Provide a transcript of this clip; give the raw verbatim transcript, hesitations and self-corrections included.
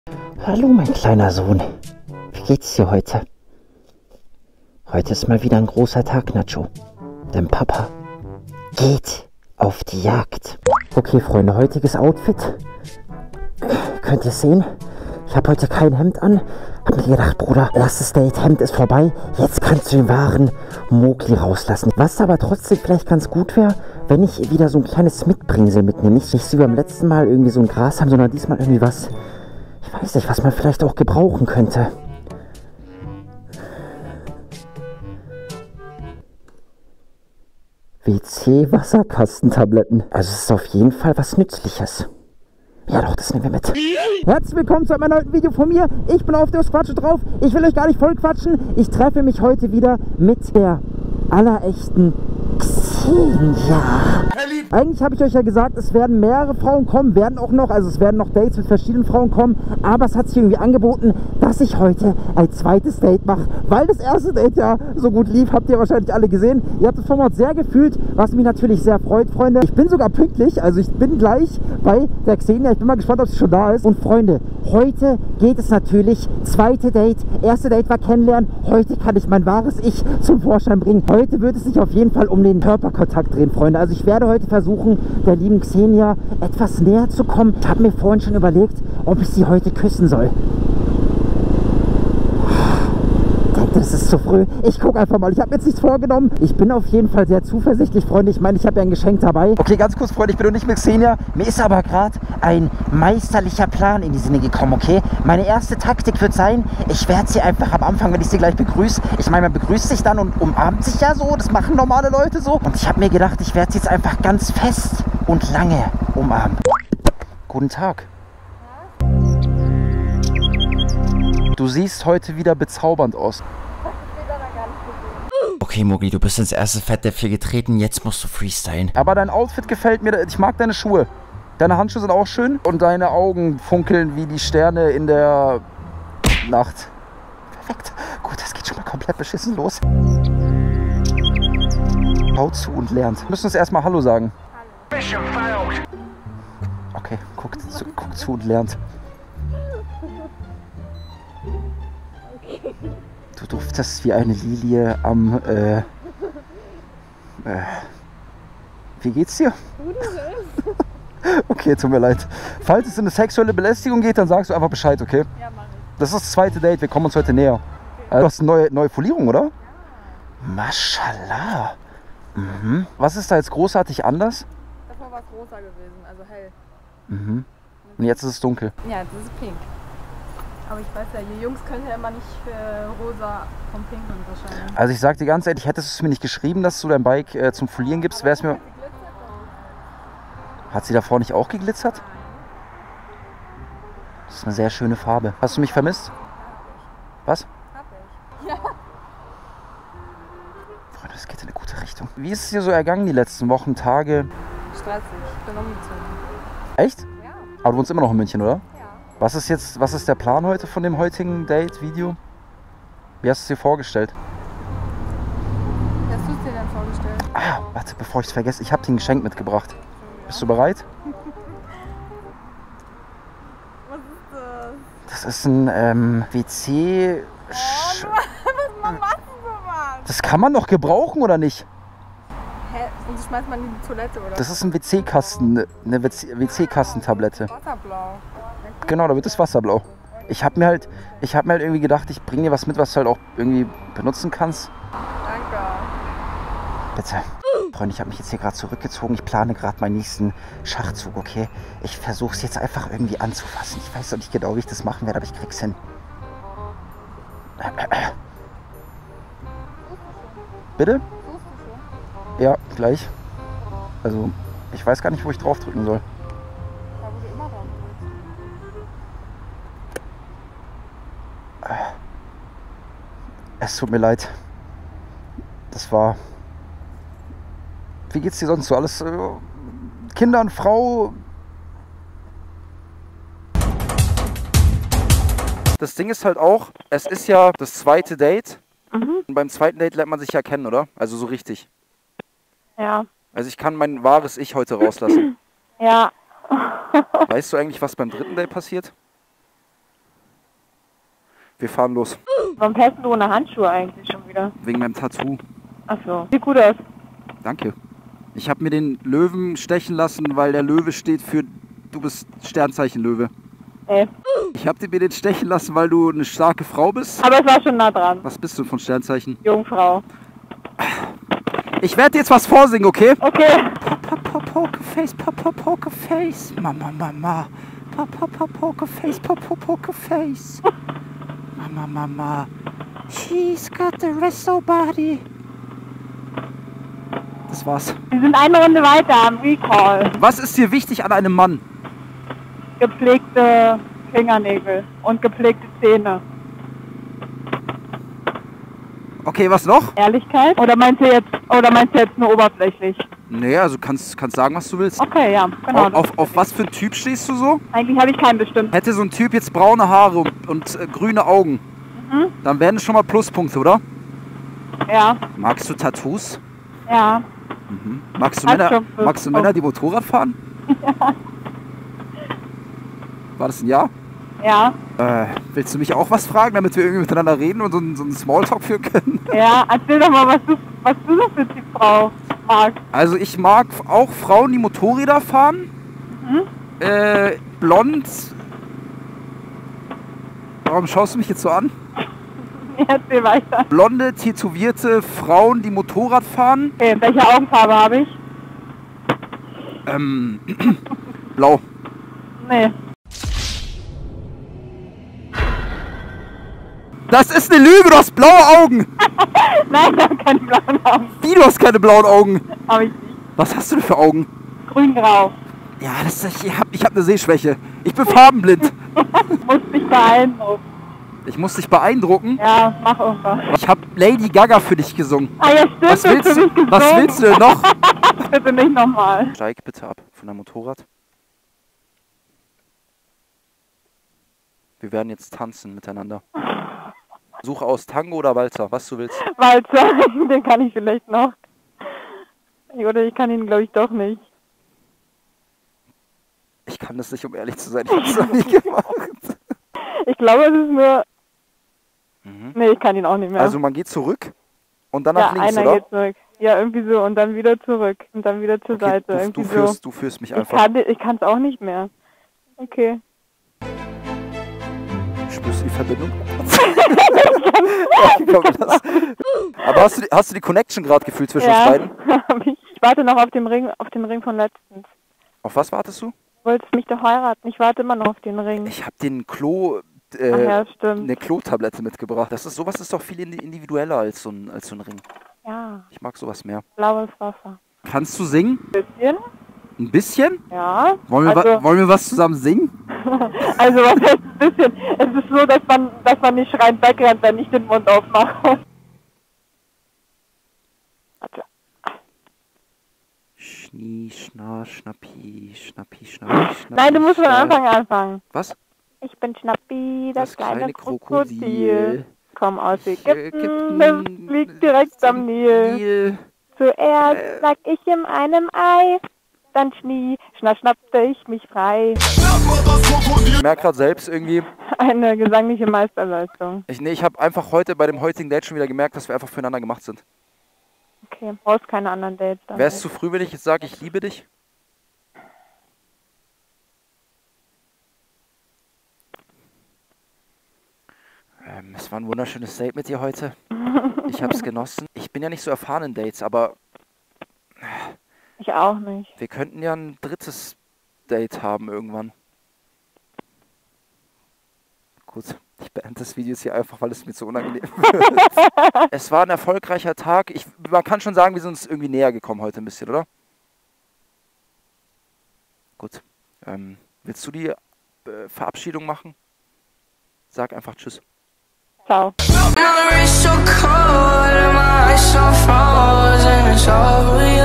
Hallo, mein kleiner Sohn. Wie geht's dir heute? Heute ist mal wieder ein großer Tag, Nacho. Denn Papa geht auf die Jagd. Okay, Freunde, heutiges Outfit. Könnt ihr sehen? Ich habe heute kein Hemd an. Hab mir gedacht, Bruder, erstes Date, Hemd ist vorbei. Jetzt kannst du den wahren Mowgli rauslassen. Was aber trotzdem vielleicht ganz gut wäre, wenn ich wieder so ein kleines Mitbringsel mitnehme. Nicht, nicht so wie beim letzten Mal irgendwie so ein Gras haben, sondern diesmal irgendwie was, ich weiß nicht, was man vielleicht auch gebrauchen könnte. W C-Wasserkastentabletten. Also es ist auf jeden Fall was Nützliches. Ja doch, das nehmen wir mit. Herzlich willkommen zu einem neuen Video von mir. Ich bin auf der Quatsche drauf. Ich will euch gar nicht voll quatschen. Ich treffe mich heute wieder mit der allerechten Xenia. Eigentlich habe ich euch ja gesagt, es werden mehrere Frauen kommen, werden auch noch, also es werden noch Dates mit verschiedenen Frauen kommen, aber es hat sich irgendwie angeboten, dass ich heute ein zweites Date mache, weil das erste Date ja so gut lief, habt ihr wahrscheinlich alle gesehen. Ihr habt das Format sehr gefühlt, was mich natürlich sehr freut, Freunde. Ich bin sogar pünktlich, also ich bin gleich bei der Xenia, ich bin mal gespannt, ob sie schon da ist. Und Freunde, heute geht es natürlich, zweite Date, erste Date war kennenlernen, heute kann ich mein wahres Ich zum Vorschein bringen. Heute wird es sich auf jeden Fall um den Körperkontakt drehen, Freunde. Also ich werde heute versuchen, der lieben Xenia etwas näher zu kommen. Ich habe mir vorhin schon überlegt, ob ich sie heute küssen soll. Ich denke, das ist zu früh. Ich gucke einfach mal. Ich habe jetzt nichts vorgenommen. Ich bin auf jeden Fall sehr zuversichtlich, Freunde. Ich meine, ich habe ja ein Geschenk dabei. Okay, ganz kurz, Freunde. Ich bin noch nicht mit Xenia. Mir ist aber gerade ein meisterlicher Plan in die Sinne gekommen, okay? Meine erste Taktik wird sein, ich werde sie einfach am Anfang, wenn ich sie gleich begrüße, ich meine, man begrüßt sich dann und umarmt sich ja so. Das machen normale Leute so. Und ich habe mir gedacht, ich werde sie jetzt einfach ganz fest und lange umarmen. Guten Tag. Du siehst heute wieder bezaubernd aus. Okay, Mowgli, du bist ins erste Fettnäpfchen getreten, jetzt musst du freestylen. Aber dein Outfit gefällt mir, ich mag deine Schuhe. Deine Handschuhe sind auch schön und deine Augen funkeln wie die Sterne in der Nacht. Perfekt. Gut, das geht schon mal komplett beschissen los. Schaut zu und lernt. Wir müssen uns erstmal Hallo sagen. Hallo. Okay, guckt zu, guckt zu und lernt. Du duftest wie eine Lilie am, äh, äh, wie geht's dir? Okay, tut mir leid. Falls es in eine sexuelle Belästigung geht, dann sagst du einfach Bescheid, okay? Ja, mach ich. Das ist das zweite Date, wir kommen uns heute näher. Okay. Du hast eine neue, neue Folierung, oder? Ja. Maschallah. Mhm. Was ist da jetzt großartig anders? Davor war es rosa gewesen, also hell. Mhm. Und jetzt ist es dunkel. Ja, jetzt ist es pink. Aber ich weiß ja, die Jungs können ja immer nicht äh, rosa vom Pink unterscheiden. Also ich sag dir ganz ehrlich, hättest du es mir nicht geschrieben, dass du dein Bike äh, zum Folieren gibst, wäre es mir... Hat sie davor nicht auch geglitzert? Nein. Das ist eine sehr schöne Farbe. Hast du mich vermisst? Hab ich. Was? Hab ich. Ja. Freunde, das geht in eine gute Richtung. Wie ist es dir so ergangen die letzten Wochen, Tage? Stressig. Ich bin umgezogen. Echt? Ja. Aber du wohnst immer noch in München, oder? Ja. Was ist jetzt, was ist der Plan heute von dem heutigen Date-Video? Wie hast du es dir vorgestellt? Wie hast du es dir denn vorgestellt? Ah, warte, bevor ich es vergesse, ich habe dir ein Geschenk mitgebracht. Bist du bereit? Was ist das? Das ist ein ähm, W C... Oh, was machst du sowas? Das kann man doch gebrauchen, oder nicht? Hä? Und so schmeißt man in die Toilette, oder? Das ist ein W C-Kasten, eine W C-Kastentablette. Wasserblau. Genau, da wird das Wasser blau. Ich habe mir halt, ich habe mir halt irgendwie gedacht, ich bringe dir was mit, was du halt auch irgendwie benutzen kannst. Danke. Bitte. Freunde, ich habe mich jetzt hier gerade zurückgezogen. Ich plane gerade meinen nächsten Schachzug, okay? Ich versuche es jetzt einfach irgendwie anzufassen. Ich weiß noch nicht genau, wie ich das machen werde, aber ich krieg's hin. Bitte? Ja, gleich. Also, ich weiß gar nicht, wo ich drauf drücken soll. Da, wo du immer drauf drückst. Es tut mir leid. Das war... Wie geht's dir sonst so? Alles äh, Kinder und Frau? Das Ding ist halt auch, es ist ja das zweite Date. Mhm. Und beim zweiten Date lernt man sich ja kennen, oder? Also so richtig. Ja. Also ich kann mein wahres Ich heute rauslassen. Ja. Weißt du eigentlich, was beim dritten Date passiert? Wir fahren los. Warum fährst du ohne Handschuhe eigentlich schon wieder? Wegen meinem Tattoo. Ach so. Sieht gut aus. Danke. Ich habe mir den Löwen stechen lassen, weil der Löwe steht für... Du bist Sternzeichen Löwe. Ey. Ich habe dir mir den stechen lassen, weil du eine starke Frau bist. Aber es war schon nah dran. Was bist du von Sternzeichen? Jungfrau. Ich werde jetzt was vorsingen, okay? Okay. Papa, Pokerface, Papa, Pokerface. Mama, Mama. Papa, Pokerface, Papa, Pokerface. Mama, Mama. She's got the resto body. Das war's. Wir sind eine Runde weiter am Recall. Was ist dir wichtig an einem Mann? Gepflegte Fingernägel und gepflegte Zähne. Okay, was noch? Ehrlichkeit? Oder meinst du jetzt, oder meinst du jetzt nur oberflächlich? Nee, also kannst kannst sagen, was du willst. Okay, ja, genau. Auf, auf, auf was für einen Typ stehst du so? Eigentlich habe ich keinen bestimmt. Hätte so ein Typ jetzt braune Haare und, und äh, grüne Augen, Mhm. dann wären es schon mal Pluspunkte, oder? Ja, Magst du Tattoos? ja. Mhm. Magst du Hat Männer, schon magst du Pluspunkte. Männer, die Motorrad fahren? Ja. War das ein Ja? Ja, Äh, willst du mich auch was fragen, damit wir irgendwie miteinander reden und so, einen- so einen Smalltalk führen können? ja. Erzähl doch mal, was du, was du so für die Frau magst. Also ich mag auch Frauen, die Motorräder fahren. Mhm. Äh, blond. Warum schaust du mich jetzt so an? Erzähl weiter. Blonde, tätowierte Frauen, die Motorrad fahren. Okay, welche Augenfarbe habe ich? Ähm, blau. Nee. Das ist eine Lüge, du hast blaue Augen. Nein, ich habe keine blauen Augen. Wie, du hast keine blauen Augen? Habe ich nicht. Was hast du denn für Augen? Grün-grau. Ja, das ist, ich habe ich hab eine Sehschwäche. Ich bin farbenblind. Muss dich beeindrucken. Ich muss dich beeindrucken. Ja, mach irgendwas. Ich habe Lady Gaga für dich gesungen. Ah ja, stimmt, Was das willst für du, mich gesungen. was willst du denn noch? Bitte nicht nochmal. Steig bitte ab von deinem Motorrad. Wir werden jetzt tanzen miteinander. Suche aus Tango oder Walzer, was du willst. Walzer, den kann ich vielleicht noch. Oder ich kann ihn, glaube ich, doch nicht. Ich kann das nicht, um ehrlich zu sein. Ich hab's noch nie gemacht. Ich glaube, es ist nur... Mhm. Nee, ich kann ihn auch nicht mehr. Also man geht zurück und dann ja, nach links, einer oder? geht zurück. Ja, irgendwie so und dann wieder zurück. Und dann wieder zur Okay, Seite. du, irgendwie du, so. führst, du führst mich Ich einfach. kann ich kann es auch nicht mehr. Okay. Spürst du die Verbindung? Komm, das- Aber hast du, die- hast du die Connection gerade gefühlt zwischen uns Ja, beiden? hab ich. Ich warte noch auf den Ring, auf den Ring von letztens. Auf was wartest du? Du wolltest mich doch heiraten. Ich warte immer noch auf den Ring. Ich habe den Klo, Ach äh, ja, stimmt. eine Klotablette mitgebracht. Das ist sowas ist doch viel indi- individueller als so ein, als so ein Ring. Ja, Ich mag sowas mehr. blaues Wasser. Kannst du singen? Bisschen? Ein bisschen? Ja. Wollen wir, also, wa wollen wir was zusammen singen? also was heißt ein bisschen? Es ist so, dass man, dass man nicht schreiend wegrennt, wenn ich den Mund aufmache. Warte. Schnie, schna, schnappi, schnappi, schnappi, schnappi. Nein, du musst von schnapp. Anfang anfangen. Was? Ich bin Schnappi, das, Das kleine, kleine Krokodil. Krokodil. Komm aus Ägypten, Ägypten, das liegt direkt am Nil. Nil. Zuerst Äh. lag ich in einem Ei, dann schnie, schnapp, schnappte ich mich frei. Ich merke gerade selbst irgendwie, Eine gesangliche Meisterleistung. ich, nee, ich habe einfach heute bei dem heutigen Date schon wieder gemerkt, dass wir einfach füreinander gemacht sind. Okay, brauchst keine anderen Dates dann. Wäre es zu früh, wenn ich jetzt sage, ich liebe dich? Ähm, es war ein wunderschönes Date mit dir heute. Ich habe es genossen. Ich bin ja nicht so erfahren in Dates, aber Ich auch nicht. wir könnten ja ein drittes Date haben irgendwann. Gut, ich beende das Video jetzt hier einfach, weil es mir zu unangenehm wird. Es war ein erfolgreicher Tag. Ich, man kann schon sagen, wir sind uns irgendwie näher gekommen heute ein bisschen, oder? Gut. Ähm, willst du die äh, Verabschiedung machen? Sag einfach Tschüss. Ciao. Now the rain's so cold and my eyes so frozen. It's over.